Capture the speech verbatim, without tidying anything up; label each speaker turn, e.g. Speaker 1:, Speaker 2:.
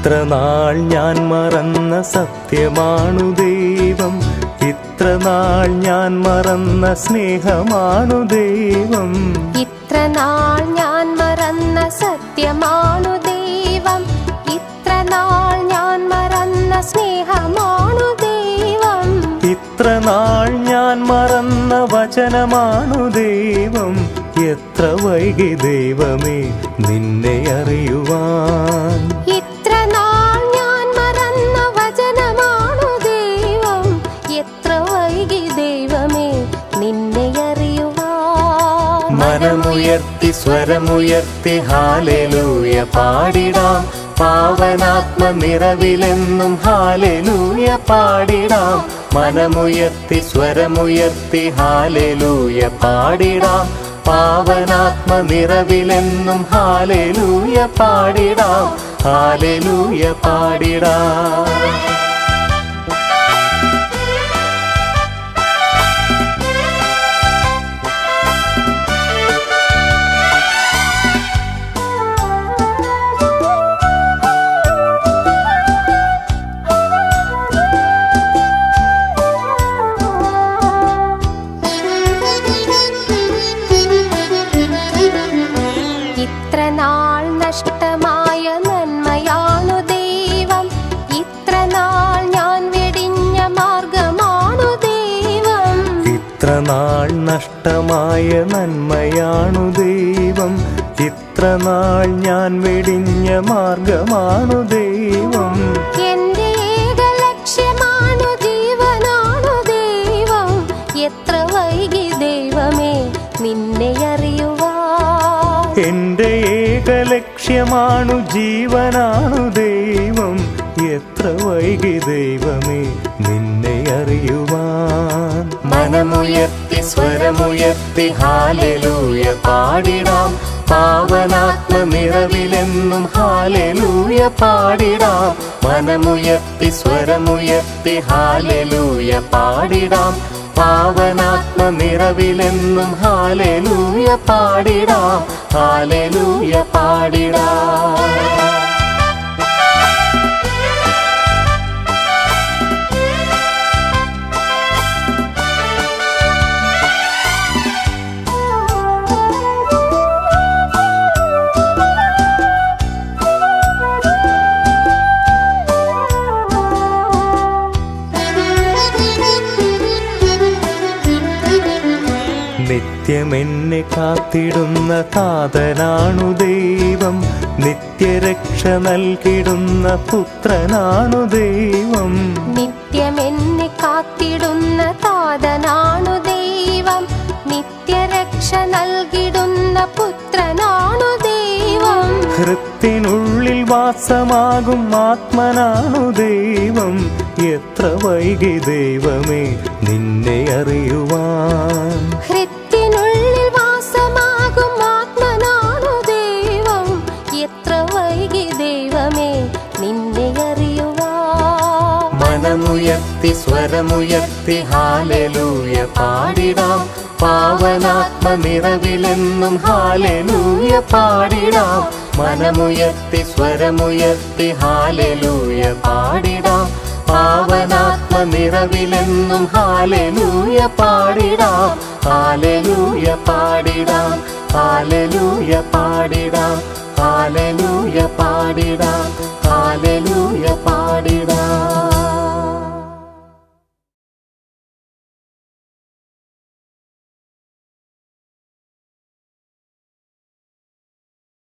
Speaker 1: ഇത്രനാൾ ഞാൻ മറന്ന സത്യമാണു ദൈവം, ഇത്രനാൾ ഞാൻ മറന്ന സ്നേഹമാണു ദൈവം.
Speaker 2: ഇത്രനാൾ ഞാൻ മറന്ന സത്യമാണു ദൈവം, ഇത്രനാൾ ഞാൻ മറന്ന സ്നേഹമാണു ദൈവം.
Speaker 1: ഇത്രനാൾ ഞാൻ മറന്ന വചനമാണു ദൈവം, എത്ര വൈകി ദൈവമേ നിന്നെ അറിയുവാൻ.
Speaker 2: ഇത്രനാൾ ഞാൻ മറന്ന വചനമാണു ദൈവം, എത്ര വൈകി ദൈവമേ നിന്നെ അറിയുവാൻ.
Speaker 1: മനമുയർത്തി സ്വരമുയർത്തി ഹാലേലൂയ പാടിടാം, പാവനാത്മ നിറവിലെന്നും ഹാലേലൂയ പാടിടാം. മനമുയർത്തി സ്വരമുയർത്തി ഹാലേലൂയ പാടിടാം, പാവനാത്മ നിറവിലെന്നും ഹാലേലൂയ പാടിടാം, ഹാലേലൂയ പാടിടാം.
Speaker 2: ഇത്രനാൾ നഷ്ടമായ നന്മയാണു ദൈവം, ഇത്രനാൾ ഞാൻ വെടിഞ്ഞ മാർഗമാണു ദൈവം.
Speaker 1: ഇത്രനാൾ നഷ്ടമായ നന്മയാണു ദൈവം, ഇത്രനാൾ ഞാൻ വെടിഞ്ഞ മാർഗമാണു ദൈവം.
Speaker 2: എന്റെ ഏക ലക്ഷ്യമാണു ജീവനാണു ദൈവം, എത്ര വൈകി ദൈവമേ നിന്നെ അറിയുവാൻ.
Speaker 1: എന്റെ ഏക ലക്ഷ്യമാണു ജീവനാണു ദൈവം, എത്ര വൈകി ദൈവമേ നിന്നെ അറിയുവാൻ. മനമുയർത്തി സ്വരമുയർത്തി ഹാലേലൂയ പാടിടാം, പാവനാത്മ നിറവിലെന്നും ഹാലേലൂയ പാടിടാം. മനമുയർത്തി സ്വരമുയർത്തി ഹാലേലൂയ പാടിടാം, പാവനാത്മ നിറവിലെന്നും ഹാലേലൂയ പാടിടാം, ഹാലേലൂയ പാടിടാം. നിത്യമെന്നെ കാത്തിടുന്ന താതനാണു ദൈവം, നിത്യരക്ഷ നൽകിടുന്ന പുത്രനാണു ദൈവം.
Speaker 2: നിത്യമെന്നെ കാത്തിടുന്ന താതനാണു ദൈവം, നിത്യരക്ഷ നൽകിടുന്ന പുത്രനാണു ദൈവം.
Speaker 1: ഹൃത്തിനുള്ളിൽ വാസമാകും ആത്മനാണു ദൈവം, എത്ര വൈകി ദൈവമേ നിന്നെ അറിയുവാൻ.
Speaker 2: ഹൃത്തിനുള്ളിൽ വാസമാകും ആത്മനാണു ദൈവം, എത്ര വൈകി ദൈവമേ നിന്നെ അറിയുവാൻ.
Speaker 1: മനമുയർത്തി സ്വരമുയർത്തി ഹാലേലൂയ പാടിടാം, പാവനാത്മ നിറവിലെന്നും ഹാലേലൂയ പാടിടാം. മനമുയർത്തി സ്വരമുയർത്തി ഹാലേലൂയ പാടിടാം, പാവനാത്മ നിറവിലെന്നും ഹാലേലൂയ പാടിടാം, ഹാലേലൂയ പാടിടാം, ഹാലേലൂയ പാടിടാം, ഹാലേലൂയ പാടിടാം, ഹാലേലൂയ പാടിടാം.